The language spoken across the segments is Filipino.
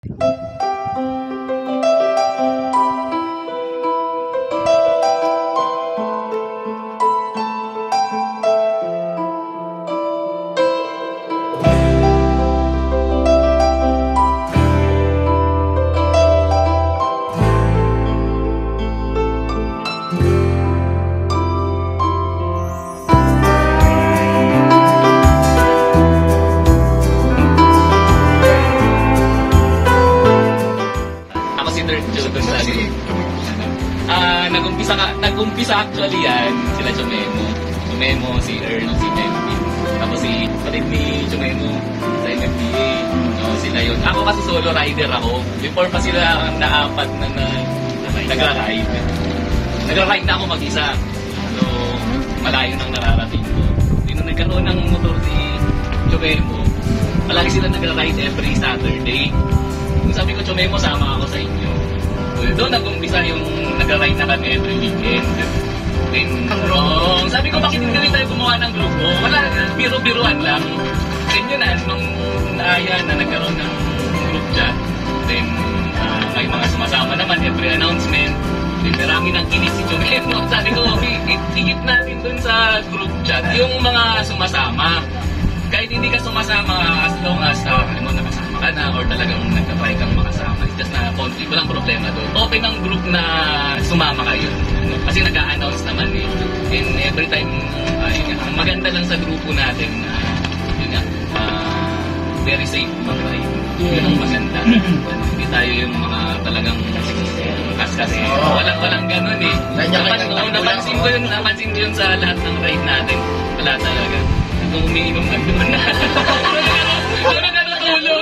Nag-umpisa actually yan, sila Chumemo, si Earl, si Melvin. Tapos si kapatid ni Chumemo sa MFDA. No, sila yun. Ako kasi solo rider ako. Before pa sila na-apat na nagra-ride. Nagra-ride na ako mag-isa. So, malayo nang nararating ko. Nung nagkaroon ng motor si Chumemo, palagi sila nagra-ride every Saturday. Kung sabi ko, Chumemo, sama ako sa inyo. Doon nag-umpisa yung nag-ride na kami every weekend. Then, sabi ko, bakit hindi tayo gumawa ng grupo? Wala, biro-biruan lang. Then yun na, nung naaya na nagkaroon ng group chat. Then, may mga sumasama naman, every announcement. Then, marami nang kinig si Chumemo. Sabi ko, higit natin dun sa group chat. Yung mga sumasama, kahit hindi ka sumasama as long as nakasama ka na or talagang nagka-try kang makasama. Just na konti, walang problema doon. Open ang group na sumama kayo. Kasi nag-a-announce naman eh. And every time, ang maganda lang sa grupo natin, yun nga, very safe mag-ride. Yun ang maganda. Hindi tayo yung mga talagang kasi walang ganun eh. Napansin ko yun sa lahat ng ride natin. Wala talaga. Kung umiinom ka doon na. Doon na natutulog.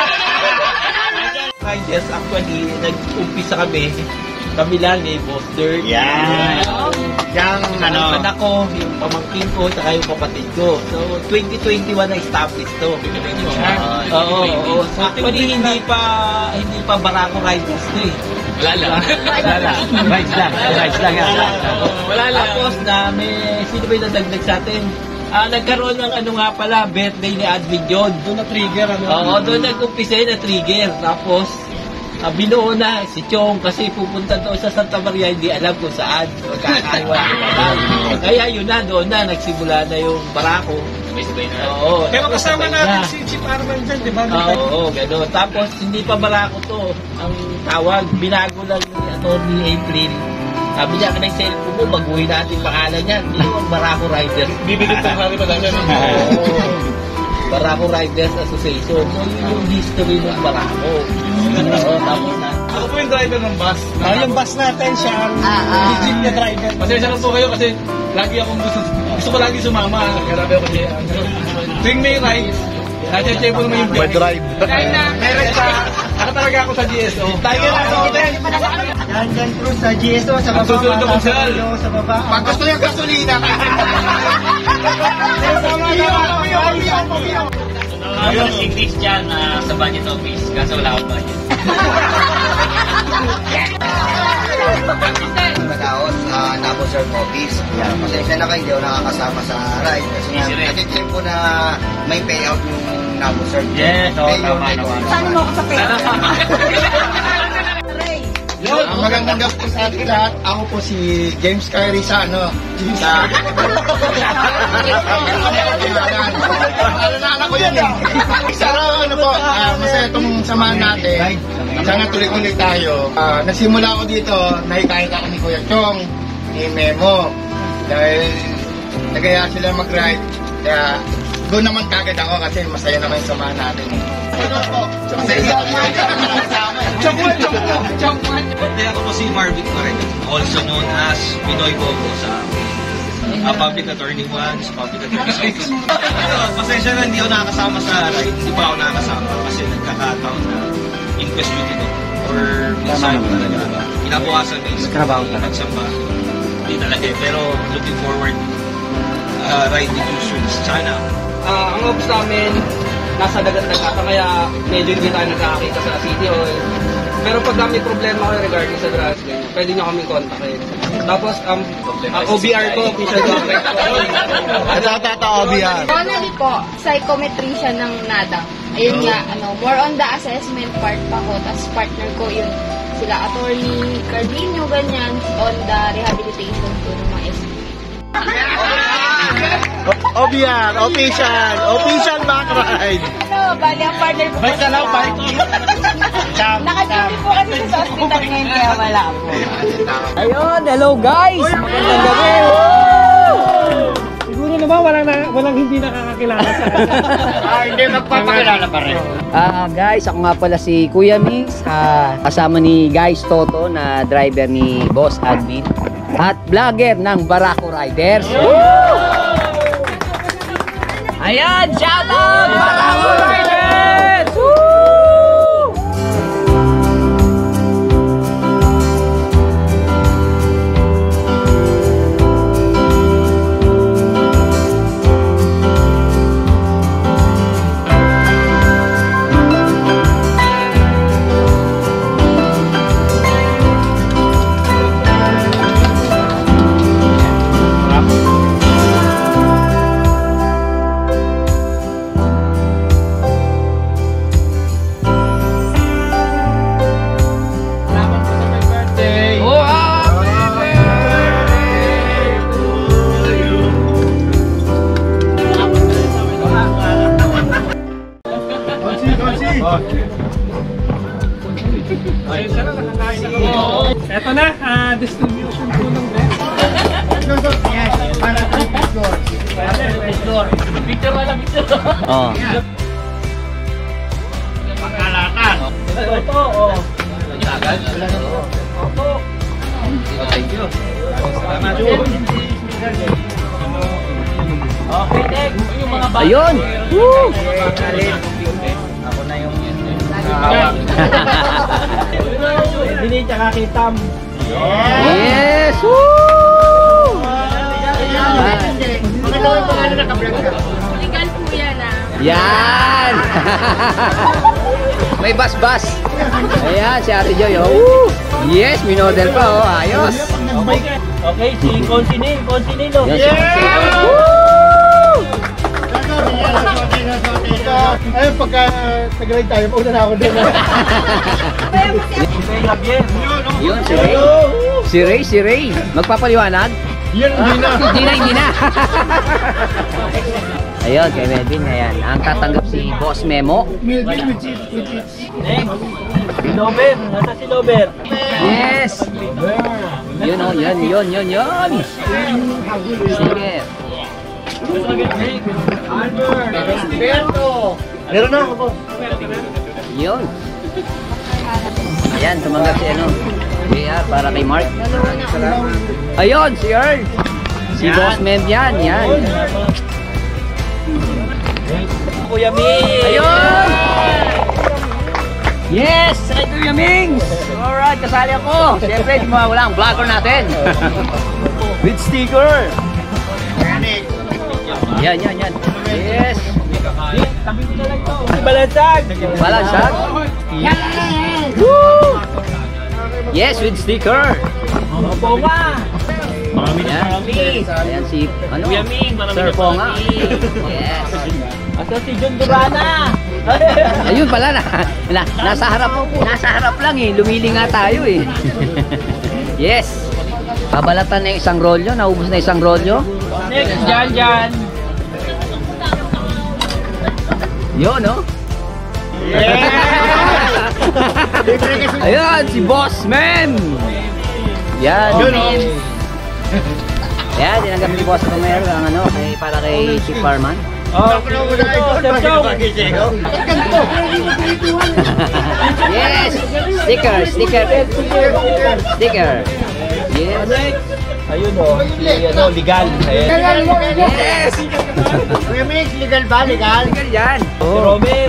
Yes, actually, nag-umpisa kami lang eh, Boss Dirt. Yan. Yung anak ko, yung pamangkin ko, saka yung kapatid ko. So, 2021 na-establish to. Oo. So, actually, hindi pa Barako Riders to eh. Wala lang. Rides lang yan. Wala lang. Tapos sino ba yung nadagdag sa atin? Nagkaroon ng birthday ni Admin John. Doon na-trigger. Oo, doon nag-umpisa na-trigger. Tapos, binuo na si Chong kasi pupunta doon sa Santa Maria, hindi alam kung saan. Magkakaiwan. Kaya yun na, doon na, nagsimula na yung Barako. Oo. Pero kasama natin si Chief Arman dyan, di ba? Oo, gano'n. Tapos, hindi pa Barako to. Ang tawag, binago lang ni Atty. April. Sabi niya, kanay cellphone mo, baguhin natin pangalan niya. Hindi yung Barako Riders. Bibigit ng hari pa dahil. Barako Riders Association. So, yun yung history ng Barako. Oo, tapos na. Ako po yung driver ng bus. Yung bus natin siya, ang legit na driver. Pasensya lang po kayo kasi lagi akong gusto ko lagi sumama. Grabe ako kasi. Tuwing may ride, check po naman yung May drive. Meron sa, ako talaga ako sa GSO. Tiger na sa hotel. Yan po sa GSO, sa baba. Susunod ako sa baba. Pag gusto yung gasolina. Yung si Christian sa budget office, kaso wala akong budget. Madaos, Naboserve office. Pasensya na kayo, hindi ako nakakasama sa ride. Kasi nag-claim po na may payout yung Naboserve. Yes, tama. Saan mo ako sa payout? Ang magandang gabi po sa ating lahat. Ako po si James Kyrie sa Alala ko yun eh. Pero masaya itong samahan natin. Sana tuloy-ulit tayo. Nagsimula ako dito, nakikita ako ni Kuya Chong, ni Memo. Dahil nagaya sila mag-ride. Kaya doon naman kagad ako kasi masaya naman yung samahan natin. Ako po si Marvin Correct, also known as Pinoy Bobo sa Public Attorney 1, Public Attorney 6. Pasensya na hindi ako nakakasama sa ride, hindi pa ako nakakasama kasi nagkakataon na inquest duty ko or minsan talaga. Pinabukasan na is nagsamba. Hindi talaga pero looking forward ride with you soon. Sana. Ang office namin nasa dagat-dagata kaya medyo hindi tayo nagkakakita sa City Hall. Pero pag may problema kayo regarding sa drugs, pwede nyo kaming kontakin. Tapos, OBR ko, official contact ko. Ano OBR? Donnelly po, psychometrician ng NADA. ayun nga, more on the assessment part pa ko. Tapos partner ko yun, sila attorney Cardino, ganyan, on the rehabilitation ko ng mga SP. Obian, official back ride. Bali ang partner ko Balik ka lang, balik. Naka-duty po kasi sa hospital ngayon, kaya wala po. Ayun, hello guys! Magandang gabi! Siguro naman walang hindi nakakakilala sa Hindi, magpapakilala pa rin. Guys, ako nga pala si Kuya Mix, kasama ni Guys Toto na driver ni Boss Admin at vlogger ng Barako Riders. Ayan, shoutout Barako Riders! Eto na, distribution po ng best. Picture wala, picture. Oh. Pagkalatan. Ito, oh. Agad? Opo. Thank you. Salamat. Okay, next. Yung mga bata. Ayun! Woo! Ako na yung Hindi tsaka kitam. Yes! Woo! Magandang yung pangalan na kabrang ka. Legal po yan Yan! May bas-bas. Ayan, si Ate Joy. Oh. Woo! Yes, minodel pa. Oh. Ayos. Okay, si Consinilo. Yan, si Ayun, pagka nag-ride tayo, mauna na ako din. Yun, si Ray. Si Ray. Magpapaliwanag? Yan, Hindi na. Ayun, kay Melvin. Ayan, ang tatanggap si Boss Memo. Next. Si Lober. Nasa si Lober. Yes! Yun, oh, yun. Sige. Meron na ako. Yun. Ayan, tumanggap si ano. JR para kay Mark. Ayun, si Earl. Si Boss Mem yan. Kuya Ming. Ayun! Yes! Kay Kuya Mings! Alright, kasali ako. Siyempre, di mawawala ang vlogger natin. With sticker. Yan. Yes! Balansag. Woo! Yes, with sticker. Ponga. Ayan si, ano? Kuya Ming, Sir Ponga. Yes. Asa si John Durana. Ayun pala, nasa harap lang eh. Lumili nga tayo eh. Yes. Pabalatan na yung isang rolyo. Naubos na isang rolyo. Next, Jan. Yun, no? Ayan, si Boss Man. Yan. Yan, tinanggap ni Boss Romero ang ano, para kay Chief Farman. Oh, Yes! Sticker! Yes! ayun oh, si legal. Ayan. Yes! Kuya Mix, legal ba? Legal? Sticker yan! Si Robin.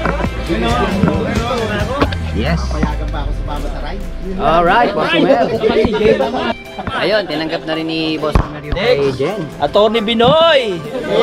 Yes! Payagan pa ako sa baba sa ride. Alright, Boss Romero. Ayun, tinanggap na rin ni Boss Romero kay Jen. Attorney Binoy.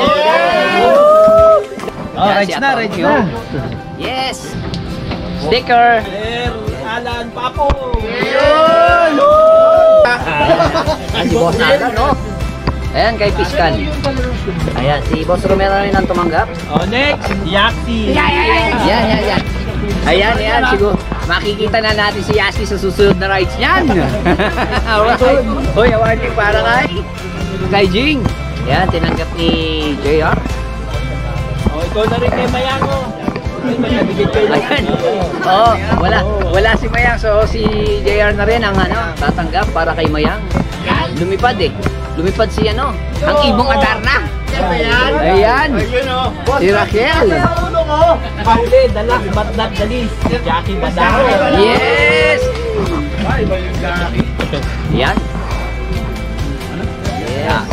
Oh, rides na. Yes! Sticker! Alan Papo. Si Boss Alan, no? Ayan, kay Piscan. Ayan, si Boss Romero rin ang tumanggap. Oh, next, Yaxi. Yan. Ayan, siguro. Makikita na natin si Yasi sa susunod na rides niyan. Alright. Hoy, awarding para kay Jing. Yan, tinanggap ni JR. Oh, ikaw na rin kay Mayango. Ayan. Oh, wala si Mayang. So, si JR na rin ang tatanggap para kay Mayang. Lumipad eh. Lumipad si ang ibong Adarna. Ayan. Si Raquel. Huli, dalas, but not the least. Jackie Badaro. Yes! Yan. Yeah.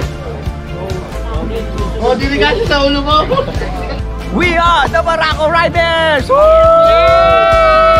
Oh, dinigasin sa ulo mo. We are the Barako Riders! Woo!